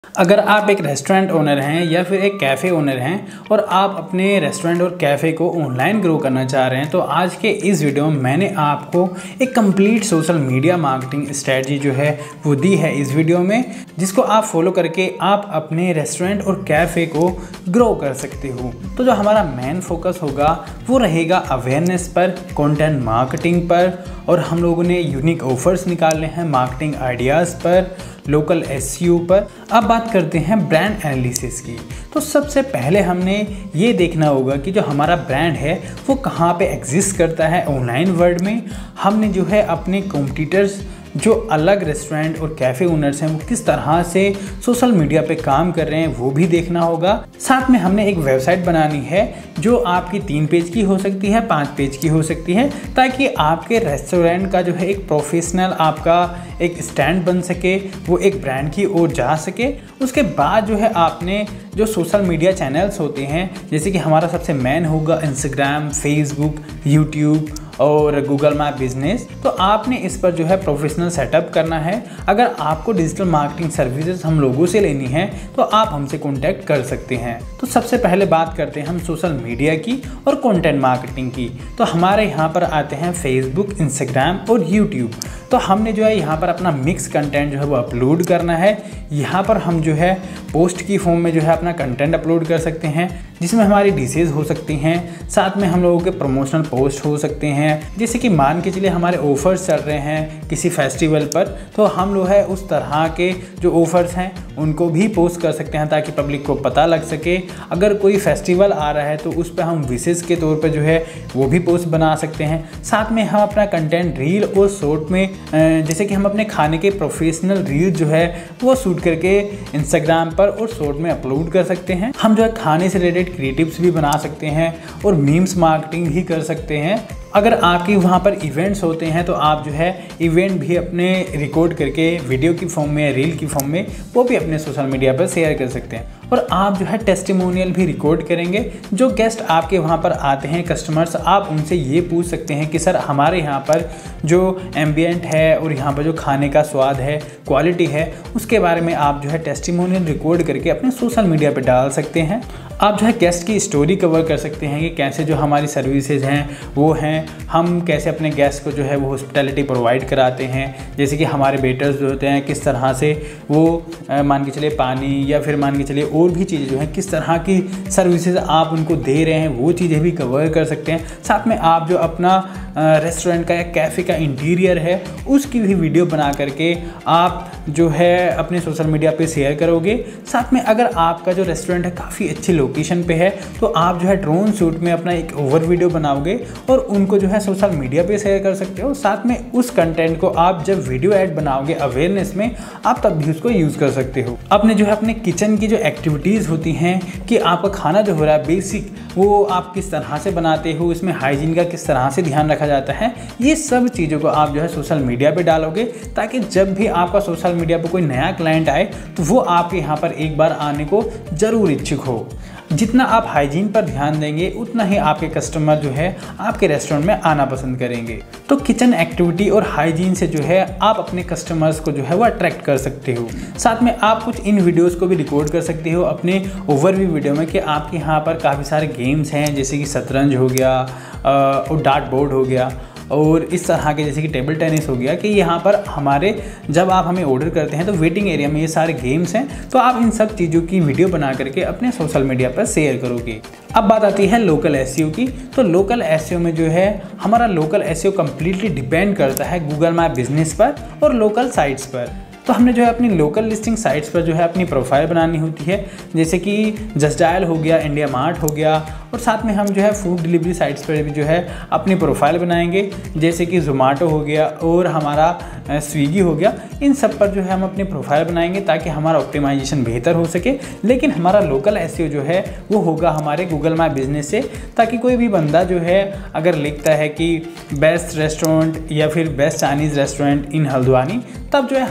अगर आप एक रेस्टोरेंट ओनर हैं या फिर एक कैफ़े ओनर हैं और आप अपने रेस्टोरेंट और कैफ़े को ऑनलाइन ग्रो करना चाह रहे हैं तो आज के इस वीडियो में मैंने आपको एक complete social media marketing strategy जो है वो दी है इस वीडियो में, जिसको आप फॉलो करके आप अपने रेस्टोरेंट और कैफ़े को ग्रो कर सकते हो। तो जो हमारा मेन फोकस होगा वो रहेगा अवेयरनेस पर, कंटेंट मार्केटिंग पर, और हम लोगों ने यूनिक ऑफर्स निकालने हैं मार्केटिंग आइडियाज़ पर, लोकल एसईओ पर। अब बात करते हैं ब्रांड एनालिसिस की। तो सबसे पहले हमने ये देखना होगा कि जो हमारा ब्रांड है वो कहाँ पे एग्जिस्ट करता है ऑनलाइन वर्ल्ड में। हमने जो है अपने कॉम्पिटिटर्स जो अलग रेस्टोरेंट और कैफ़े ओनर्स हैं वो किस तरह से सोशल मीडिया पे काम कर रहे हैं वो भी देखना होगा। साथ में हमने एक वेबसाइट बनानी है जो आपकी 3 पेज की हो सकती है, 5 पेज की हो सकती है, ताकि आपके रेस्टोरेंट का जो है एक प्रोफेशनल आपका एक स्टैंड बन सके, वो एक ब्रांड की ओर जा सके। उसके बाद जो है आपने जो सोशल मीडिया चैनल्स होते हैं, जैसे कि हमारा सबसे मेन होगा इंस्टाग्राम, फेसबुक, यूट्यूब और गूगल मैप बिजनेस, तो आपने इस पर जो है प्रोफेशनल सेटअप करना है। अगर आपको डिजिटल मार्केटिंग सर्विसेज हम लोगों से लेनी है तो आप हमसे कांटेक्ट कर सकते हैं। तो सबसे पहले बात करते हैं हम सोशल मीडिया की और कंटेंट मार्केटिंग की। तो हमारे यहाँ पर आते हैं फेसबुक, इंस्टाग्राम और यूट्यूब। तो हमने जो है यहाँ पर अपना मिक्स कंटेंट जो है वो अपलोड करना है। यहाँ पर हम जो है पोस्ट की फॉर्म में जो है अपना कंटेंट अपलोड कर सकते हैं, जिसमें हमारी डिशेज़ हो सकती हैं, साथ में हम लोगों के प्रमोशनल पोस्ट हो सकते हैं। जैसे कि मान के चलिए हमारे ऑफर्स चल रहे हैं किसी फेस्टिवल पर, तो हम लोग है उस तरह के जो ऑफर्स हैं उनको भी पोस्ट कर सकते हैं ताकि पब्लिक को पता लग सके। अगर कोई फेस्टिवल आ रहा है तो उस पर हम विशेष के तौर पर जो है वो भी पोस्ट बना सकते हैं। साथ में हम अपना कंटेंट रील और शॉर्ट में जैसे कि हम अपने खाने के प्रोफेशनल रील जो है वो शूट करके इंस्टाग्राम पर और शॉर्ट में अपलोड कर सकते हैं। हम जो है खाने से रिलेटेड क्रिएटिव्स भी बना सकते हैं और मीम्स मार्केटिंग भी कर सकते हैं। अगर आपके वहाँ पर इवेंट्स होते हैं तो आप जो है इवेंट भी अपने रिकॉर्ड करके वीडियो की फॉर्म में, रील की फॉर्म में वो भी अपने सोशल मीडिया पर शेयर कर सकते हैं। और आप जो है टेस्टिमोनियल भी रिकॉर्ड करेंगे। जो गेस्ट आपके वहाँ पर आते हैं कस्टमर्स, आप उनसे ये पूछ सकते हैं कि सर हमारे यहाँ पर जो एम्बियंट है और यहाँ पर जो खाने का स्वाद है, क्वालिटी है, उसके बारे में आप जो है टेस्टिमोनियल रिकॉर्ड करके अपने सोशल मीडिया पर डाल सकते हैं। आप जो है गेस्ट की स्टोरी कवर कर सकते हैं कि कैसे जो हमारी सर्विसेज हैं वो हैं, हम कैसे अपने गेस्ट को जो है वो हॉस्पिटैलिटी प्रोवाइड कराते हैं। जैसे कि हमारे वेटर्स जो होते हैं किस तरह से वो मान के चलिए पानी या फिर मान के चलिए और भी चीज़ें जो हैं किस तरह की सर्विसेज आप उनको दे रहे हैं वो चीज़ें भी कवर कर सकते हैं। साथ में आप जो अपना रेस्टोरेंट का या कैफ़े का इंटीरियर है उसकी भी वीडियो बना करके आप जो है अपने सोशल मीडिया पे शेयर करोगे। साथ में अगर आपका जो रेस्टोरेंट है काफ़ी अच्छी लोकेशन पे है तो आप जो है ड्रोन शूट में अपना एक ओवर वीडियो बनाओगे और उनको जो है सोशल मीडिया पे शेयर कर सकते हो। साथ में उस कंटेंट को आप जब वीडियो ऐड बनाओगे अवेयरनेस में, आप तब भी उसको यूज़ कर सकते हो। अपने जो है अपने किचन की जो एक्टिविटीज़ होती हैं कि आपका खाना जो हो रहा है बेसिक वो आप किस तरह से बनाते हो, इसमें हाइजीन का किस तरह से ध्यान रखा जाता है, ये सब चीज़ों को आप जो है सोशल मीडिया पे डालोगे ताकि जब भी आपका सोशल मीडिया पे कोई नया क्लाइंट आए तो वो आपके यहाँ पर एक बार आने को ज़रूर इच्छुक हो। जितना आप हाइजीन पर ध्यान देंगे उतना ही आपके कस्टमर जो है आपके रेस्टोरेंट में आना पसंद करेंगे। तो किचन एक्टिविटी और हाइजीन से जो है आप अपने कस्टमर्स को जो है वो अट्रैक्ट कर सकते हो। साथ में आप कुछ इन वीडियोस को भी रिकॉर्ड कर सकते हो अपने ओवरव्यू वीडियो में कि आपके यहाँ पर काफ़ी सारे गेम्स हैं, जैसे कि शतरंज हो गया और डार्ट बोर्ड हो गया और इस तरह के जैसे कि टेबल टेनिस हो गया, कि यहाँ पर हमारे जब आप हमें ऑर्डर करते हैं तो वेटिंग एरिया में ये सारे गेम्स हैं। तो आप इन सब चीज़ों की वीडियो बना करके अपने सोशल मीडिया पर शेयर करोगे। अब बात आती है लोकल एसईओ की। तो लोकल एसईओ में जो है हमारा लोकल एसईओ कम्प्लीटली डिपेंड करता है गूगल मैप बिजनेस पर और लोकल साइट्स पर। तो हमने जो है अपनी लोकल लिस्टिंग साइट्स पर जो है अपनी प्रोफाइल बनानी होती है, जैसे कि JustDial हो गया, IndiaMart हो गया, और साथ में हम जो है फूड डिलीवरी साइट्स पर भी जो है अपनी प्रोफाइल बनाएंगे, जैसे कि जोमेटो हो गया और हमारा स्विगी हो गया। इन सब पर जो है हम अपनी प्रोफाइल बनाएंगे ताकि हमारा ऑप्टिमाइजेशन बेहतर हो सके। लेकिन हमारा लोकल एसईओ जो है वो होगा हमारे गूगल मैप बिजनेस से, ताकि कोई भी बंदा जो है अगर लिखता है कि बेस्ट रेस्टोरेंट या फिर best Chinese restaurant in Haldwani, तब जो है हमारा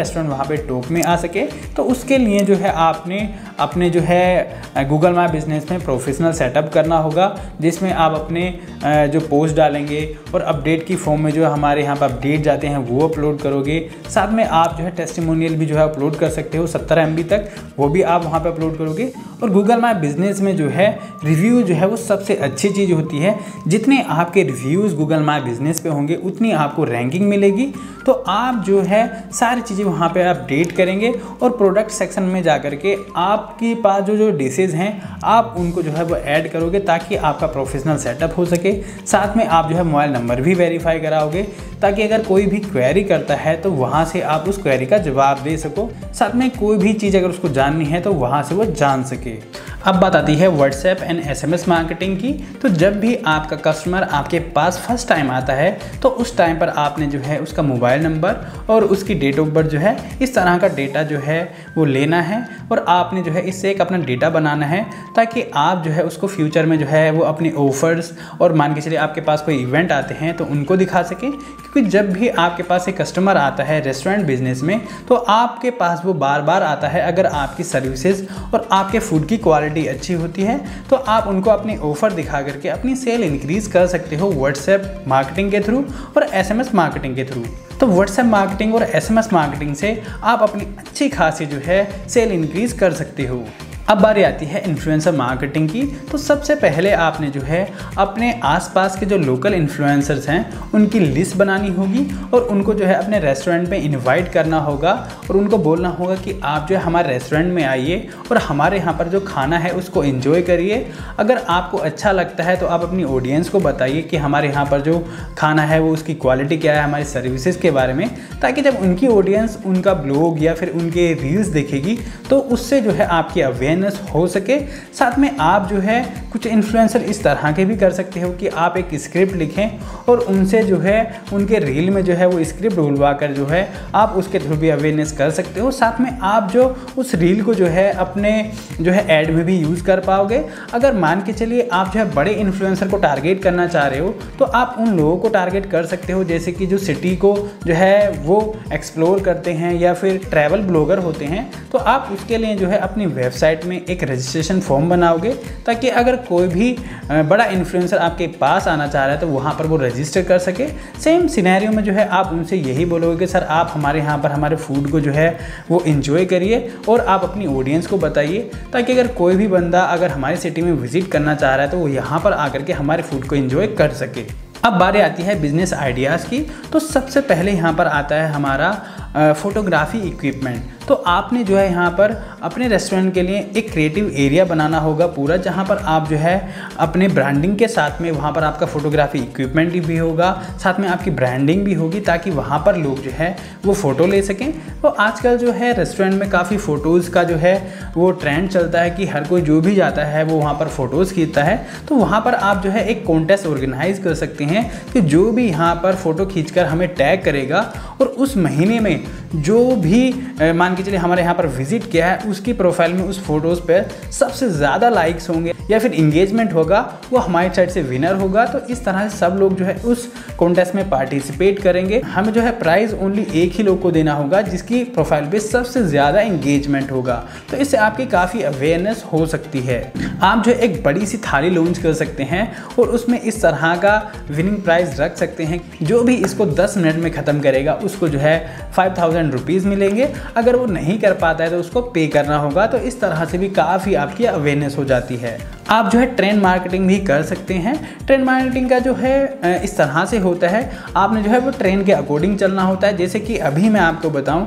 रेस्टोरेंट वहाँ पे टॉप में आ सके। तो उसके लिए जो है आपने अपने जो है गूगल माई बिजनेस में प्रोफेशनल सेटअप करना होगा, जिसमें आप अपने जो पोस्ट डालेंगे और अपडेट की फॉर्म में जो हमारे यहाँ पर अपडेट जाते हैं वो अपलोड करोगे। साथ में आप जो है टेस्टिमोनियल भी जो है अपलोड कर सकते हो 70 MB तक, वो भी आप वहाँ पे अपलोड करोगे। और गूगल माई बिजनेस में जो है रिव्यू जो है वो सबसे अच्छी चीज़ होती है। जितने आपके रिव्यूज़ गूगल माई बिजनेस पे होंगे उतनी आपको रैंकिंग मिलेगी। तो आप जो है सारी चीज़ें वहाँ पे अपडेट करेंगे और प्रोडक्ट सेक्शन में जा कर के आपके पास जो डिशेज़ हैं आप उनको जो है वो ऐड करोगे, ताकि आपका प्रोफेशनल सेटअप हो सके। साथ में आप जो है मोबाइल नंबर भी वेरीफाई कराओगे, ताकि अगर कोई भी क्वेरी करता है तो वहाँ से आप उस क्वेरी का जवाब दे सको। साथ में कोई भी चीज़ अगर उसको जाननी है तो वहाँ से वो जान सके। अब बात आती है व्हाट्सएप एंड SMS मार्केटिंग की। तो जब भी आपका कस्टमर आपके पास फर्स्ट टाइम आता है तो उस टाइम पर आपने जो है उसका मोबाइल नंबर और उसकी डेट ऑफ बर्थ जो है इस तरह का डेटा जो है वो लेना है, और आपने जो है इससे एक अपना डेटा बनाना है, ताकि आप जो है उसको फ्यूचर में जो है वो अपनी ऑफर्स और मान के चलिए आपके पास कोई इवेंट आते हैं तो उनको दिखा सकें। क्योंकि जब भी आपके पास एक कस्टमर आता है रेस्टोरेंट बिजनेस में तो आपके पास वो बार बार आता है अगर आपकी सर्विसेज और आपके फूड की क्वालिटी अच्छी होती है। तो आप उनको अपनी ऑफर दिखा करके अपनी सेल इंक्रीज कर सकते हो व्हाट्सएप मार्केटिंग के थ्रू और SMS मार्केटिंग के थ्रू। तो व्हाट्सएप मार्केटिंग और SMS मार्केटिंग से आप अपनी अच्छी खासी जो है सेल इंक्रीज कर सकते हो। अब बारी आती है इन्फ्लुएंसर मार्केटिंग की। तो सबसे पहले आपने जो है अपने आसपास के जो लोकल इन्फ्लुएंसर्स हैं उनकी लिस्ट बनानी होगी और उनको जो है अपने रेस्टोरेंट में इनवाइट करना होगा और उनको बोलना होगा कि आप जो है हमारे रेस्टोरेंट में आइए और हमारे यहाँ पर जो खाना है उसको एंजॉय करिए। अगर आपको अच्छा लगता है तो आप अपनी ऑडियंस को बताइए कि हमारे यहाँ पर जो खाना है वो उसकी क्वालिटी क्या है, हमारी सर्विसेज के बारे में, ताकि जब उनकी ऑडियंस उनका ब्लॉग या फिर उनके रील्स देखेगी तो उससे जो है आपकी अवेयरनेस हो सके। साथ में आप जो है कुछ इन्फ्लुएंसर इस तरह के भी कर सकते हो कि आप एक स्क्रिप्ट लिखें और उनसे जो है उनके रील में जो है वो स्क्रिप्ट डलवा कर जो है आप उसके थ्रू भी अवेयरनेस कर सकते हो। साथ में आप जो उस रील को जो है अपने जो है ऐड में भी यूज़ कर पाओगे। अगर मान के चलिए आप जो है बड़े इन्फ्लुएंसर को टारगेट करना चाह रहे हो तो आप उन लोगों को टारगेट कर सकते हो जैसे कि जो सिटी को जो है वो एक्सप्लोर करते हैं या फिर ट्रैवल ब्लॉगर होते हैं। तो आप उसके लिए जो है अपनी वेबसाइट में एक रजिस्ट्रेशन फॉर्म बनाओगे, ताकि अगर कोई भी बड़ा इन्फ्लुएंसर आपके पास आना चाह रहा है तो वहाँ पर वो रजिस्टर कर सके। सेम सिनेरियो में जो है आप उनसे यही बोलोगे कि सर आप हमारे यहाँ पर हमारे फूड को जो है वो एंजॉय करिए और आप अपनी ऑडियंस को बताइए, ताकि अगर कोई भी बंदा अगर हमारी सिटी में विजिट करना चाह रहा है तो वो यहाँ पर आकर के हमारे फूड को एंजॉय कर सके। अब बारी आती है बिजनेस आइडियाज़ की। तो सबसे पहले यहाँ पर आता है हमारा फोटोग्राफी इक्विपमेंट। तो आपने जो है यहाँ पर अपने रेस्टोरेंट के लिए एक क्रिएटिव एरिया बनाना होगा पूरा, जहाँ पर आप जो है अपने ब्रांडिंग के साथ में वहाँ पर आपका फोटोग्राफी इक्विपमेंट भी होगा, साथ में आपकी ब्रांडिंग भी होगी, ताकि वहाँ पर लोग जो है वो फ़ोटो ले सकें। तो आजकल जो है रेस्टोरेंट में काफ़ी फ़ोटोज़ का जो है वो ट्रेंड चलता है कि हर कोई जो भी जाता है वो वहाँ पर फ़ोटोज़ खींचता है। तो वहाँ पर आप जो है एक कॉन्टेस्ट ऑर्गेनाइज कर सकते हैं कि जो भी यहाँ पर फ़ोटो खींचकर हमें टैग करेगा और उस महीने में जो भी मान के चलिए हमारे यहाँ पर विजिट किया है उसकी प्रोफाइल में उस फोटोज़ पे सबसे ज़्यादा लाइक्स होंगे या फिर इंगेजमेंट होगा, वो हमारी साइड से विनर होगा। तो इस तरह से सब लोग जो है उस कॉन्टेस्ट में पार्टिसिपेट करेंगे। हमें जो है प्राइज़ ओनली एक ही लोग को देना होगा जिसकी प्रोफाइल पे सबसे ज़्यादा इंगेजमेंट होगा। तो इससे आपकी काफ़ी अवेयरनेस हो सकती है। आप जो एक बड़ी सी थाली लॉन्च कर सकते हैं और उसमें इस तरह का विनिंग प्राइज़ रख सकते हैं। जो भी इसको 10 मिनट में ख़त्म करेगा उसको जो है 5000 रुपीज़ मिलेंगे। अगर वो नहीं कर पाता है तो उसको पे करना होगा। तो इस तरह से भी काफ़ी आपकी अवेयरनेस हो जाती है। आप जो है ट्रेंड मार्केटिंग भी कर सकते हैं। ट्रेंड मार्केटिंग का जो है इस तरह से होता है, आपने जो है वो ट्रेंड के अकॉर्डिंग चलना होता है। जैसे कि अभी मैं आपको बताऊं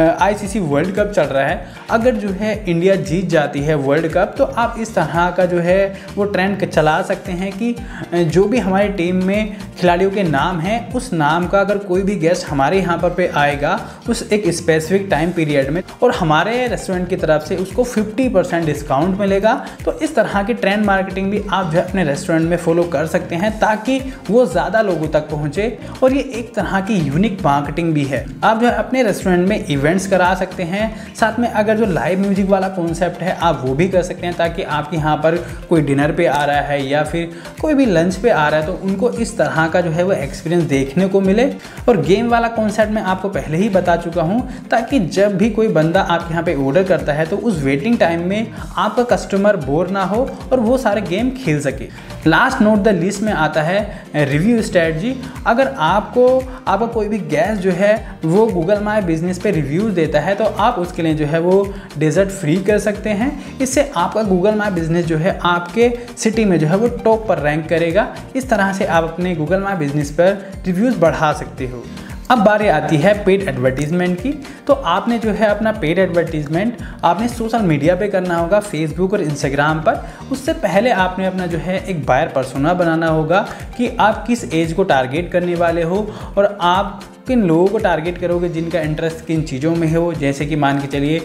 ICC वर्ल्ड कप चल रहा है, अगर जो है इंडिया जीत जाती है वर्ल्ड कप तो आप इस तरह का जो है वो ट्रेंड चला सकते हैं कि जो भी हमारी टीम में खिलाड़ियों के नाम हैं उस नाम का अगर कोई भी गेस्ट हमारे यहाँ पर पे आएगा उस एक स्पेसिफिक टाइम पीरियड में और हमारे रेस्टोरेंट की तरफ से उसको 50% डिस्काउंट मिलेगा। तो इस तरह की ट्रेंड मार्केटिंग भी आप जो है अपने रेस्टोरेंट में फॉलो कर सकते हैं ताकि वो ज़्यादा लोगों तक पहुँचे। और ये एक तरह की यूनिक मार्केटिंग भी है। आप जो है अपने रेस्टोरेंट में इवेंट्स करा सकते हैं, साथ में अगर जो लाइव म्यूजिक वाला कॉन्सेप्ट है आप वो भी कर सकते हैं ताकि आपके यहाँ पर कोई डिनर पे आ रहा है या फिर कोई भी लंच पे आ रहा है तो उनको इस तरह का जो है वो एक्सपीरियंस देखने को मिले। और गेम वाला कॉन्सेप्ट मैं आपको पहले ही बता चुका हूँ ताकि जब भी कोई बंदा आपके यहाँ पे ऑर्डर करता है तो उस वेटिंग टाइम में आपका कस्टमर बोर ना हो और वो सारे गेम खेल सके। लास्ट नोट द लिस्ट में आता है रिव्यू स्ट्रेटजी। अगर आपका कोई भी गेस्ट जो है वो गूगल माई बिजनेस पे रिव्यूज़ देता है तो आप उसके लिए जो है वो डेजर्ट फ्री कर सकते हैं। इससे आपका गूगल माई बिजनेस जो है आपके सिटी में जो है वो टॉप पर रैंक करेगा। इस तरह से आप अपने गूगल माई बिजनेस पर रिव्यूज़ बढ़ा सकते हो। अब बारी आती है पेड एडवर्टीजमेंट की। तो आपने जो है अपना पेड एडवर्टीजमेंट आपने सोशल मीडिया पे करना होगा, फेसबुक और इंस्टाग्राम पर। उससे पहले आपने अपना जो है एक बायर पर्सोना बनाना होगा कि आप किस एज को टारगेट करने वाले हो और आप किन लोगों को टारगेट करोगे जिनका इंटरेस्ट किन चीज़ों में हो। जैसे कि मान के चलिए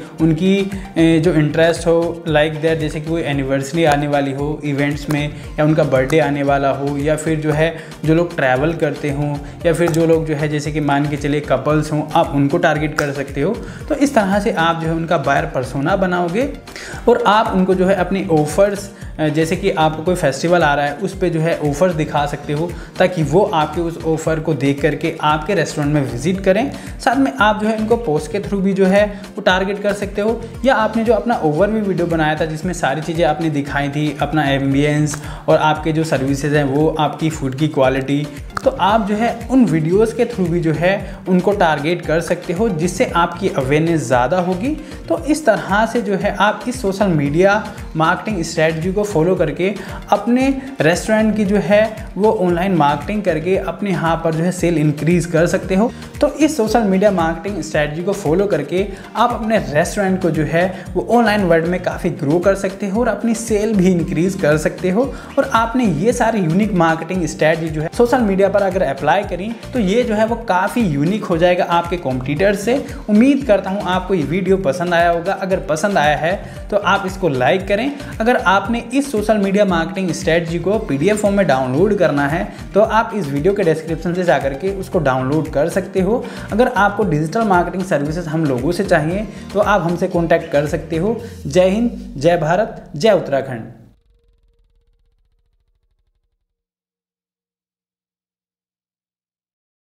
उनकी जो इंटरेस्ट हो लाइक दैट, जैसे कि कोई एनिवर्सरी आने वाली हो इवेंट्स में, या उनका बर्थडे आने वाला हो, या फिर जो है जो लोग ट्रैवल करते हों, या फिर जो लोग जो है जैसे कि मान के चलिए कपल्स हों, आप उनको टारगेट कर सकते हो। तो इस तरह से आप जो है उनका बायर पर्सोना बनाओगे और आप उनको जो है अपनी ऑफ़र्स, जैसे कि आपको कोई फेस्टिवल आ रहा है उस पे जो है ऑफ़र्स दिखा सकते हो ताकि वो आपके उस ऑफ़र को देख करके आपके रेस्टोरेंट में विजिट करें। साथ में आप जो है इनको पोस्ट के थ्रू भी जो है वो टारगेट कर सकते हो, या आपने जो अपना ओवरव्यू वीडियो बनाया था जिसमें सारी चीज़ें आपने दिखाई थी, अपना एम्बियंस और आपके जो सर्विसेज हैं वो, आपकी फूड की क्वालिटी, तो आप जो है उन वीडियोस के थ्रू भी जो है उनको टारगेट कर सकते हो जिससे आपकी अवेयरनेस ज़्यादा होगी। तो इस तरह से जो है आप इस सोशल मीडिया मार्केटिंग स्ट्रेटजी को फॉलो करके अपने रेस्टोरेंट की जो है वो ऑनलाइन मार्केटिंग करके अपने यहाँ पर जो है सेल इंक्रीज़ कर सकते हो। तो इस सोशल मीडिया मार्केटिंग स्ट्रेटजी को फॉलो करके आप अपने रेस्टोरेंट को जो है वो ऑनलाइन वर्ल्ड में काफ़ी ग्रो कर सकते हो और अपनी सेल भी इंक्रीज़ कर सकते हो। और आपने ये सारी यूनिक मार्केटिंग स्ट्रेटजी जो है सोशल मीडिया पर अगर अप्लाई करी तो ये जो है वो काफ़ी यूनिक हो जाएगा आपके कॉम्पिटिटर से। उम्मीद करता हूँ आपको ये वीडियो पसंद आया होगा। अगर पसंद आया है तो आप इसको लाइक करें। अगर आपने इस सोशल मीडिया मार्केटिंग स्ट्रेटजी को PDF फॉर्म में डाउनलोड करना है तो आप इस वीडियो के डिस्क्रिप्शन से जाकर के उसको डाउनलोड कर सकते हो। अगर आपको डिजिटल मार्केटिंग सर्विसेज हम लोगों से चाहिए तो आप हमसे कॉन्टैक्ट कर सकते हो। जय हिंद, जय भारत, जय उत्तराखंड।